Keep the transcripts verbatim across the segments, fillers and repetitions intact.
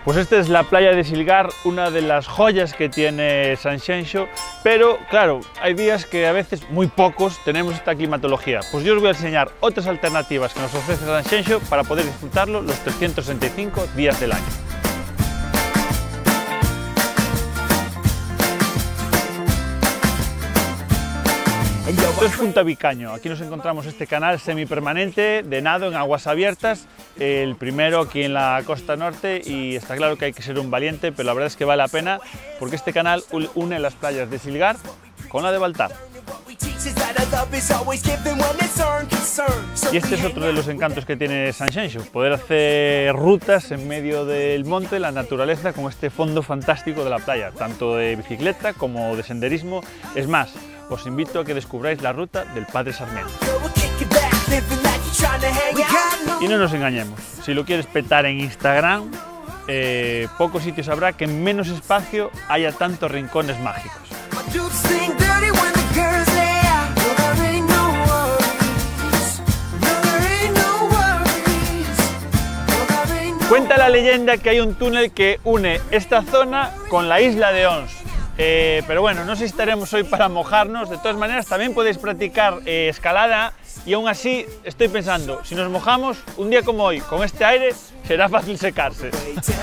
Pues esta es la playa de Silgar, una de las joyas que tiene Sanxenxo, pero claro, hay días que a veces, muy pocos, tenemos esta climatología. Pues yo os voy a enseñar otras alternativas que nos ofrece Sanxenxo para poder disfrutarlo los trescientos sesenta y cinco días del año. Esto es Punta Vicaño. Aquí nos encontramos este canal semipermanente de nado en aguas abiertas, el primero aquí en la costa norte, y está claro que hay que ser un valiente, pero la verdad es que vale la pena porque este canal une las playas de Silgar con la de Baltar. Y este es otro de los encantos que tiene Sanxenxo, poder hacer rutas en medio del monte, la naturaleza, con este fondo fantástico de la playa, tanto de bicicleta como de senderismo. Es más, os invito a que descubráis la ruta del Padre Sarmiento. Y no nos engañemos, si lo quieres petar en Instagram, eh, pocos sitios habrá que en menos espacio haya tantos rincones mágicos. Cuenta la leyenda que hay un túnel que une esta zona con la isla de Ons. Eh, pero bueno, no sé si estaremos hoy para mojarnos. De todas maneras, también podéis practicar eh, escalada, y aún así estoy pensando, si nos mojamos un día como hoy con este aire, será fácil secarse.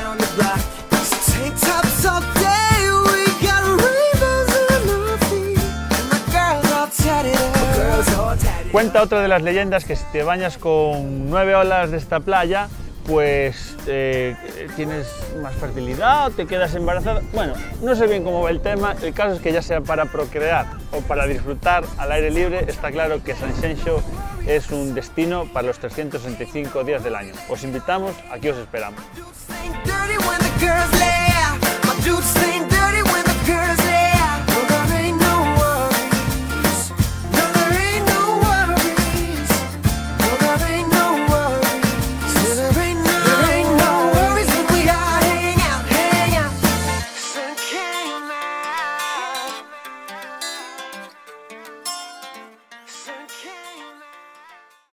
Cuenta otra de las leyendas que si te bañas con nueve olas de esta playa, pues eh, tienes más fertilidad o te quedas embarazada. Bueno, no sé bien cómo va el tema, el caso es que ya sea para procrear o para disfrutar al aire libre, está claro que Sanxenxo es un destino para los trescientos sesenta y cinco días del año. Os invitamos, aquí os esperamos.